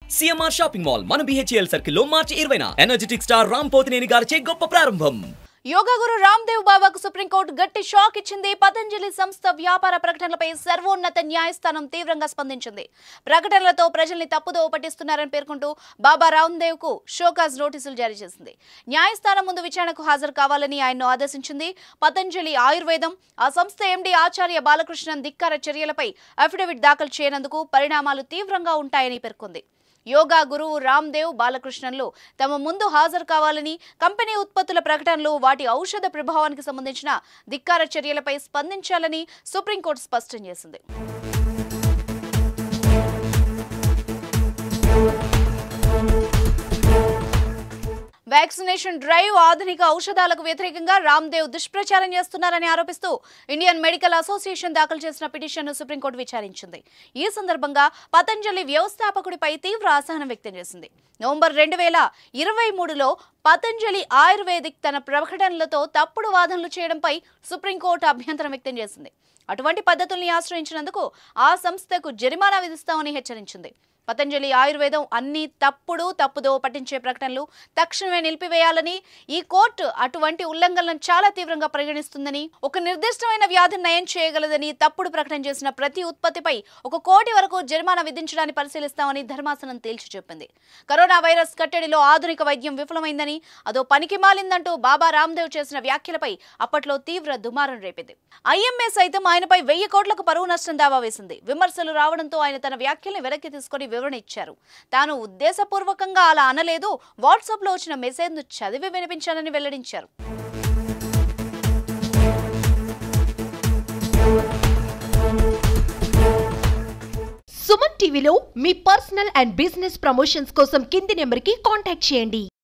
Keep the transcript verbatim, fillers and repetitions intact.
CMR shopping mall మన BHEL circle లో మార్చి ఇరవైన ఎనర్జెటిక్ స్టార్ రామ్ పోతినేని గారిచే గొప్ప ప్రారంభం. యోగా గురు రామ్దేవ్ బాబాకు సుప్రీంకోర్టు గట్టి షాక్ ఇచ్చింది. పతంజలి సంస్థ వ్యాపార ప్రకటనలపై సర్వోన్నత న్యాయస్థానం తీవ్రంగా స్పందించింది. ప్రకటనలతో ప్రజల్ని తప్పుదోవ పట్టిస్తున్నారని పేర్కొంటూ బాబా రామ్దేవ్ కు షోకాజ్ నోటీసులు జారీ చేసింది. న్యాయస్థానం ముందు విచారణకు హాజరు కావాలని ఆయన్ను ఆదేశించింది. పతంజలి ఆయుర్వేదం, ఆ సంస్థ ఎండీ ఆచార్య బాలకృష్ణన్ ధిక్కార చర్యలపై అఫిడవిట్ దాఖలు చేయనందుకు పరిణామాలు తీవ్రంగా ఉంటాయని పేర్కొంది. యోగా గురువు రామ్దేవ్ బాలకృష్ణన్లు తమ ముందు హాజరు కావాలని, కంపెనీ ఉత్పత్తుల ప్రకటనలు, వాటి ఔషధ ప్రభావానికి సంబంధించిన ధిక్కార చర్యలపై స్పందించాలని సుప్రీంకోర్టు స్పష్టం చేసింది. వ్యాక్సినేషన్ డ్రైవ్, ఆధునిక ఔషధాలకు వ్యతిరేకంగా రామ్దేవ్ దుష్ప్రచారం చేస్తున్నారని ఆరోపిస్తూ ఇండియన్ మెడికల్ అసోసియేషన్ దాఖలు చేసిన పిటిషన్ను సుప్రీంకోర్టు విచారించింది. ఈ సందర్భంగా పతంజలి వ్యవస్థాపకుడిపై తీవ్ర అసహనం వ్యక్తం చేసింది. నవంబర్ రెండు వేల ఇరవై మూడులో పతంజలి ఆయుర్వేదిక్ తన ప్రకటనలతో తప్పుడు వాదనలు చేయడంపై సుప్రీంకోర్టు అభ్యంతరం వ్యక్తం చేసింది. అటువంటి పద్ధతుల్ని ఆశ్రయించినందుకు ఆ సంస్థకు జరిమానా విధిస్తామని హెచ్చరించింది. పతంజలి ఆయుర్వేదం అన్ని తప్పుడు తప్పుదో పట్టించే ప్రకటనలు తక్షణమే నిలిపివేయాలని, ఈ కోర్టు అటువంటి ఉల్లంఘనలను చాలా తీవ్రంగా పరిగణిస్తుందని, ఒక నిర్దిష్టమైన వ్యాధిని నయం చేయగలదని తప్పుడు ప్రకటన చేసిన ప్రతి ఉత్పత్తిపై ఒక కోటి వరకు జరిమానా విధించడాన్ని పరిశీలిస్తామని ధర్మాసనం తేల్చి చెప్పింది. కరోనా వైరస్ కట్టడిలో ఆధునిక వైద్యం విఫలమైందని, అదో పనికి మాలిందంటూ బాబా రామ్దేవ్ చేసిన వ్యాఖ్యలపై అప్పట్లో తీవ్ర దుమారం రేపింది. ఐఎంఏ సైతం ఆయనపై వెయ్యి కోట్లకు పరువు నష్టం దావా వేసింది. విమర్శలు రావడంతో ఆయన తన వ్యాఖ్యల్ని వెనక్కి తీసుకుని వివరణ ఇచ్చారు. తాను ఉద్దేశపూర్వకంగా అలా అనలేదు, వాట్సాప్ లో వచ్చిన మెసేజ్ ను చదివి వినిపించానని వెల్లడించారు. సుమన్ టీవీలో మీ పర్సనల్ అండ్ బిజినెస్ ప్రమోషన్స్ కోసం కింది నెంబర్ కి కాంటాక్ట్ చేయండి.